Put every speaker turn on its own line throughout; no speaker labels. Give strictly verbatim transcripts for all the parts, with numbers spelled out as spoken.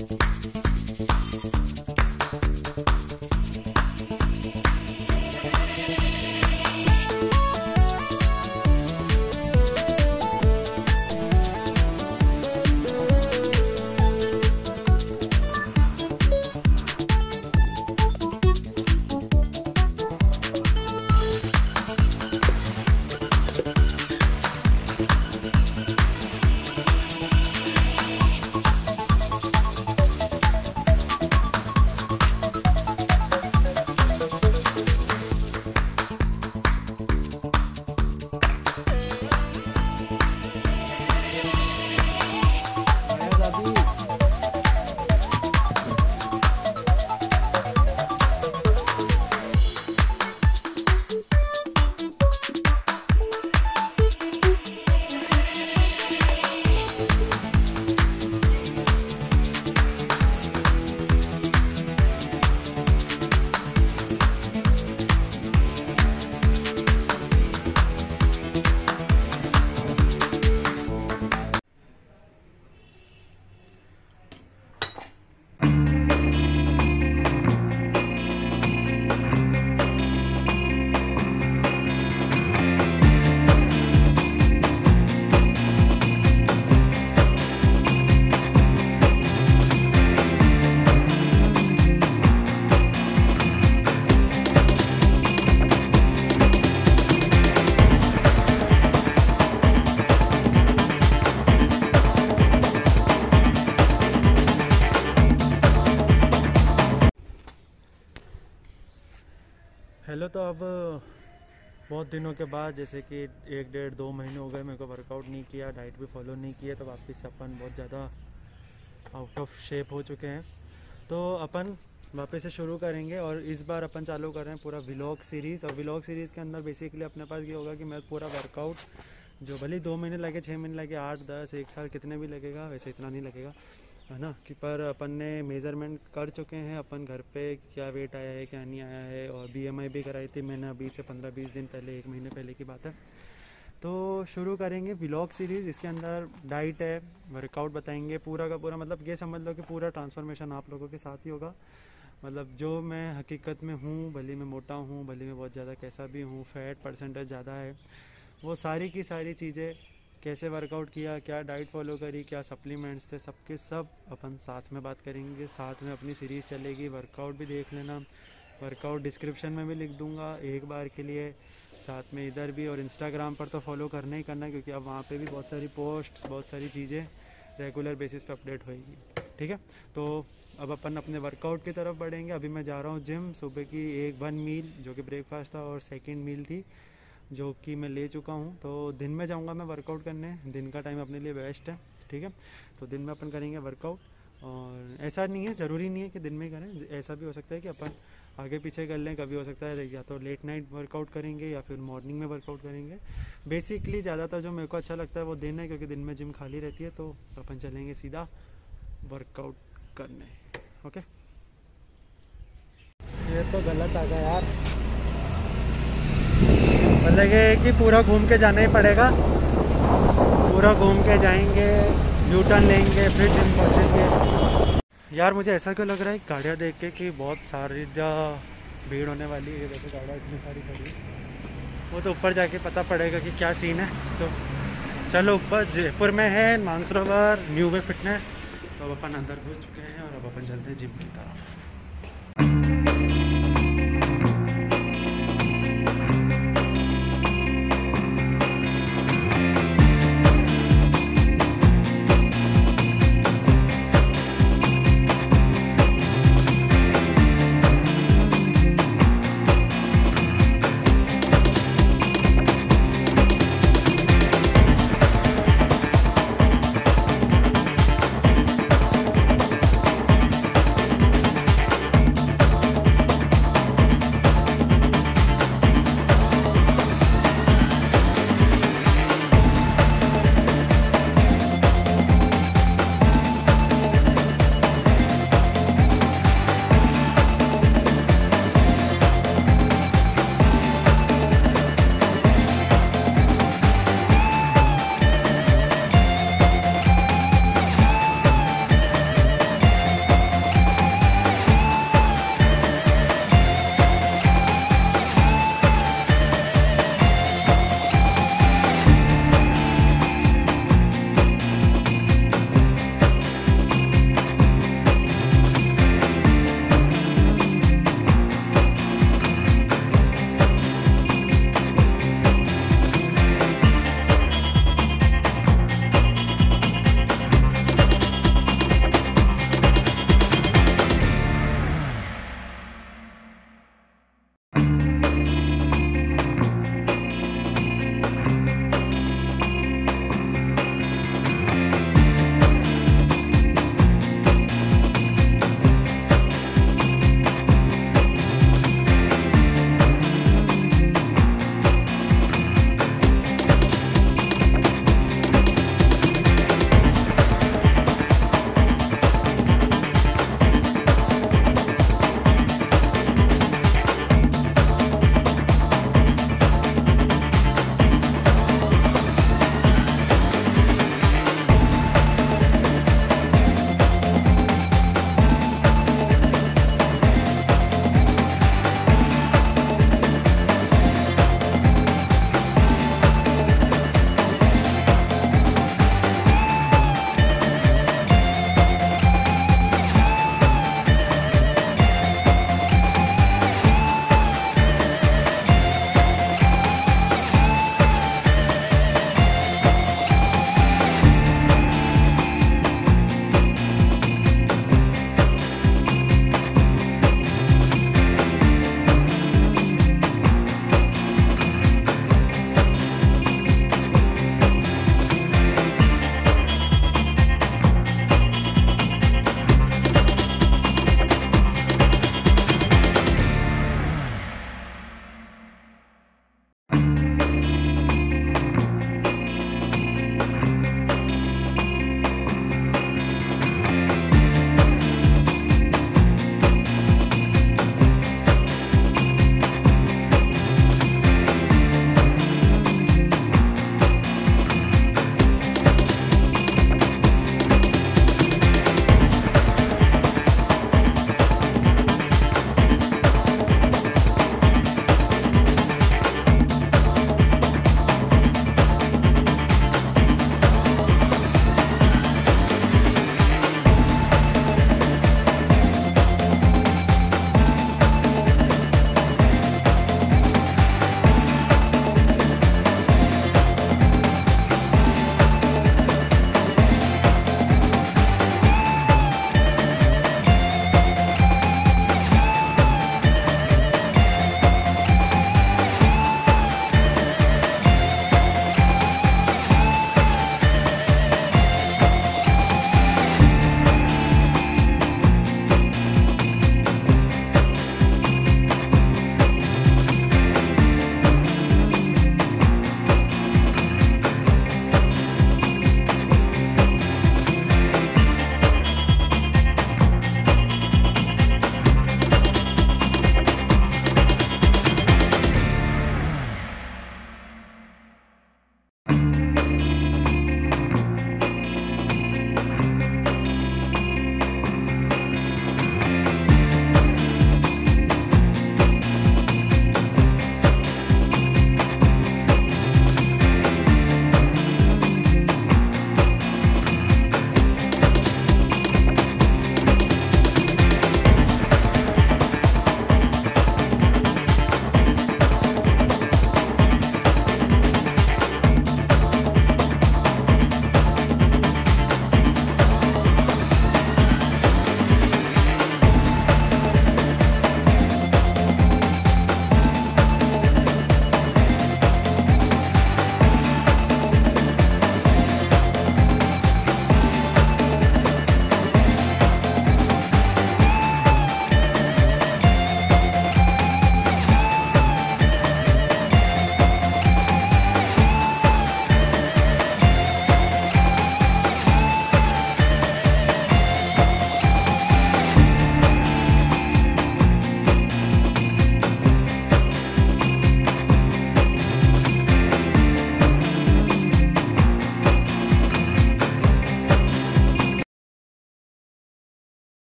Hello. तो अब बहुत दिनों के बाद, जैसे कि एक डेढ़ दो महीने हो गए मेरे को वर्कआउट नहीं किया, डाइट भी फॉलो नहीं किया, तो वापस अपन बहुत ज़्यादा आउट ऑफ शेप हो चुके हैं। तो अपन वापस से शुरू करेंगे और इस बार अपन चालू कर रहे हैं पूरा व्लॉग सीरीज़। और व्लॉग सीरीज़ के अंदर बेसिकली अपने पास ये होगा कि मैं पूरा वर्कआउट जो भले दो महीने लगे, छः महीने लगे, आठ दस एक साल कितने भी लगेगा, वैसे इतना नहीं लगेगा, है ना, कि पर अपन ने मेज़रमेंट कर चुके हैं अपन घर पे, क्या वेट आया है क्या नहीं आया है। और बीएमआई भी कराई थी मैंने अभी से पंद्रह बीस दिन पहले, एक महीने पहले की बात है। तो शुरू करेंगे व्लॉग सीरीज़। इसके अंदर डाइट है, वर्कआउट बताएंगे, पूरा का पूरा, मतलब ये समझ लो कि पूरा ट्रांसफॉर्मेशन आप लोगों के साथ ही होगा। मतलब जो मैं हकीकत में हूँ, भले मैं मोटा हूँ, भले मैं बहुत ज़्यादा कैसा भी हूँ, फैट परसेंटेज ज़्यादा है, वो सारी की सारी चीज़ें, कैसे वर्कआउट किया, क्या डाइट फॉलो करी, क्या सप्लीमेंट्स थे, सबके सब अपन साथ में बात करेंगे। साथ में अपनी सीरीज़ चलेगी, वर्कआउट भी देख लेना। वर्कआउट डिस्क्रिप्शन में भी लिख दूंगा एक बार के लिए, साथ में इधर भी। और इंस्टाग्राम पर तो फॉलो करना ही करना, क्योंकि अब वहाँ पे भी बहुत सारी पोस्ट्स, बहुत सारी चीज़ें रेगुलर बेसिस पे अपडेट होएगी। ठीक है, तो अब अपन अपने वर्कआउट की तरफ बढ़ेंगे। अभी मैं जा रहा हूँ जिम। सुबह की एक वन मील जो कि ब्रेकफास्ट था और सेकेंड मील थी जो कि मैं ले चुका हूँ। तो दिन में जाऊँगा मैं वर्कआउट करने, दिन का टाइम अपने लिए बेस्ट है। ठीक है, तो दिन में अपन करेंगे वर्कआउट। और ऐसा नहीं है, ज़रूरी नहीं है कि दिन में करें, ऐसा भी हो सकता है कि अपन आगे पीछे कर लें। कभी हो सकता है या तो लेट नाइट वर्कआउट करेंगे या फिर मॉर्निंग में वर्कआउट करेंगे। बेसिकली ज़्यादातर जो मेरे को अच्छा लगता है वो दिन है, क्योंकि दिन में जिम खाली रहती है। तो अपन चलेंगे सीधा वर्कआउट करने। ओके, ये तो गलत आ गया यार, मतलब कि पूरा घूम के जाना ही पड़ेगा। पूरा घूम के जाएंगे, यू टर्न लेंगे, फिर जिम पहुँचेंगे। यार मुझे ऐसा क्यों लग रहा है गाड़ियाँ देख के कि बहुत सारी भीड़ होने वाली है। वैसे गाड़ियाँ इतनी सारी खड़ी, वो तो ऊपर जाके पता पड़ेगा कि क्या सीन है। तो चलो ऊपर, जयपुर में है मानसरोवर न्यू वे फिटनेस। तो अब अपन अंदर घुस चुके हैं और अब अपन चलते हैं जिम की तरफ।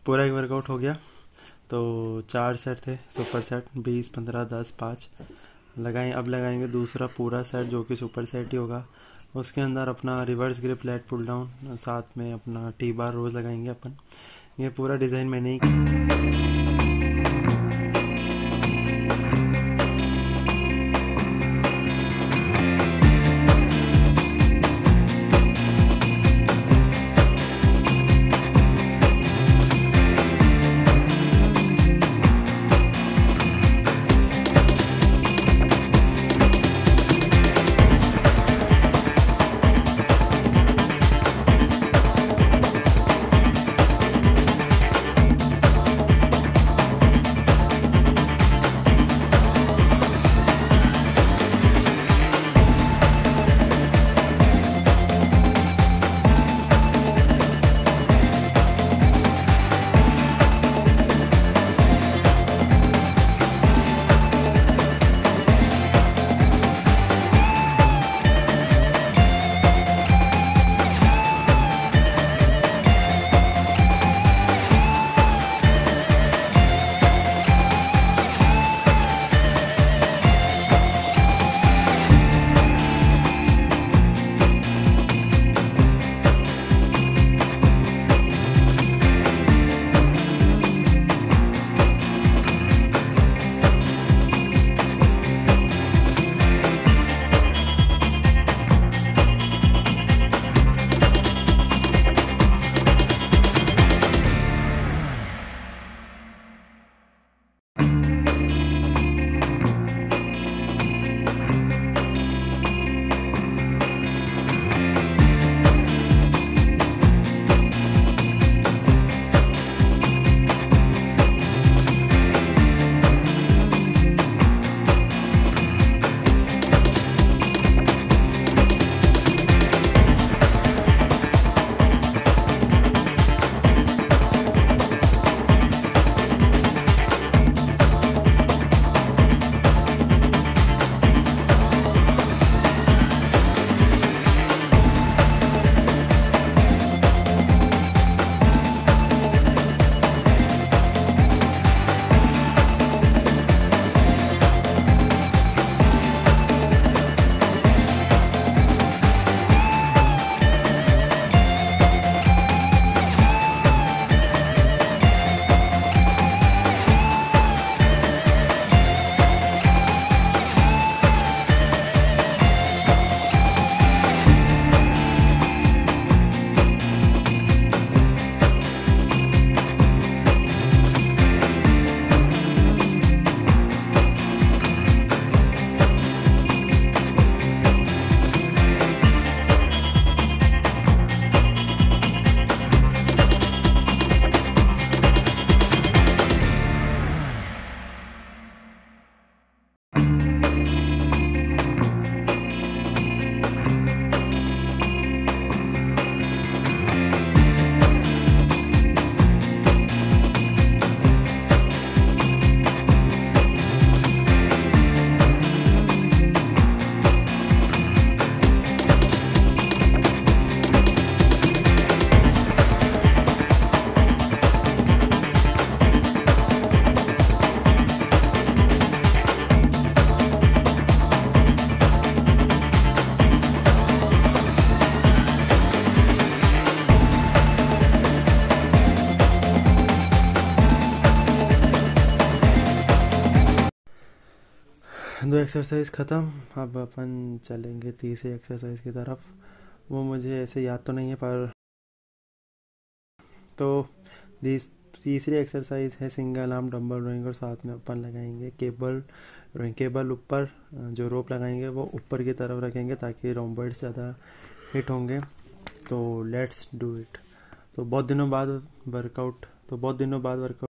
पूरा एक वर्कआउट हो गया। तो चार सेट थे सुपर सेट, बीस, पंद्रह, दस, पाँच लगाएं। अब लगाएंगे दूसरा पूरा सेट जो कि सुपर सेट ही होगा। उसके अंदर अपना reverse grip lat pull down, साथ में अपना टी बार रोज लगाएंगे अपन। ये पूरा डिज़ाइन मैंने ही दो एक्सरसाइज ख़त्म। अब अपन चलेंगे तीसरी एक्सरसाइज की तरफ। वो मुझे ऐसे याद तो नहीं है, पर तो तीसरी एक्सरसाइज है सिंगल आर्म डंबल रोइंग, और साथ में अपन लगाएंगे केबल रोइंग। केबल ऊपर, जो रोप लगाएंगे वो ऊपर की तरफ रखेंगे ताकि रोम्बॉइड्स ज़्यादा हिट होंगे। तो लेट्स डू इट। तो बहुत दिनों बाद वर्कआउट तो बहुत दिनों बाद वर्कआउट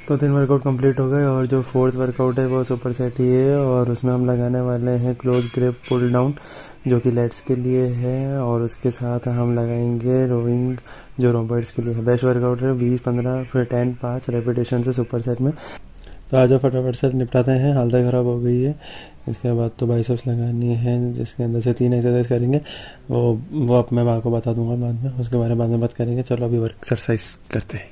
तो तीन वर्कआउट कंप्लीट हो गए और जो फोर्थ वर्कआउट है वो सुपर सेट ही है और उसमें हम लगाने वाले हैं क्लोज ग्रिप पुल डाउन जो कि लेट्स के लिए है और उसके साथ हम लगाएंगे रोइंग जो रोबोट्स के लिए है। बेस्ट वर्कआउट है बीस पंद्रह फिर टेन पाँच रेपिटेशन से सुपर सेट में। तो आज फटाफट से निपटाते हैं, हालत ख़राब हो गई है। इसके बाद तो बाइसेप्स लगानी है जिसके अंदर से तीन एक्सरसाइज करेंगे, वो वो अब मैं आपको बता दूंगा बाद में, उसके बारे में बाद में बात करेंगे। चलो अभी वर्क एक्सरसाइज करते हैं।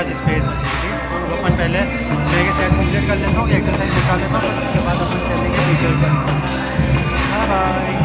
पास स्पेस बचेगी। तो अपन पहले लेके सेट कंप्लीट कर लेता हूँ, एक्सरसाइज दिखा देता हूँ, उसके बाद अपन चलेंगे नीचे ऊपर। Bye bye.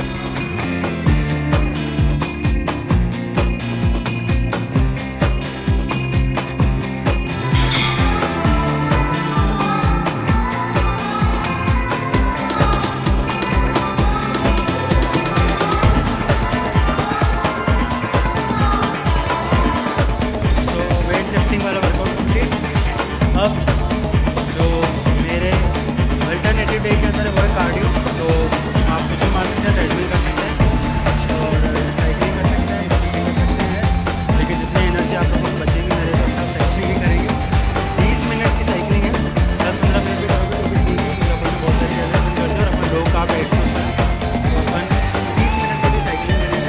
अब जो मेरे अल्टरनेटिव डे के अंदर वो है कार्डियो, तो आप कुछ भी मार सकते हैं, ट्रेडमिल कर सकते हैं और साइकिलिंग कर सकते हैं, स्कीपिंग कर सकते हैं, लेकिन जितनी एनर्जी आप लोगों को बचेगी मेरे हिसाब से आप साइकिलिंग ही करेंगे। तीस मिनट की साइकिलिंग है, दस पंद्रह मिनट भी करोगे तो भी ठीक है, क्योंकि अपन बहुत सारी जगह अपन करते हैं और अपन लोग का बैठ तो अपन तीस मिनट की भी साइकिलिंग करेंगे।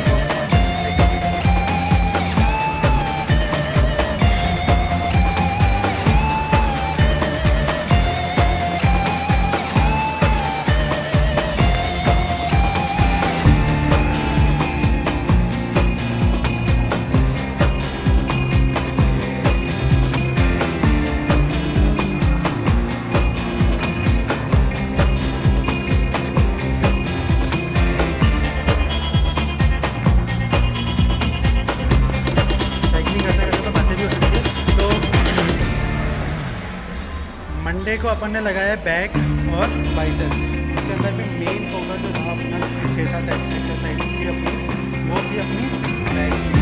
मंडे को अपन ने लगाया बैक और बाइसेप्स, उसके अंदर भी मेन फोकस जो था अपना छः सात एक्सरसाइज थी अपनी, वो थी अपनी बैक की।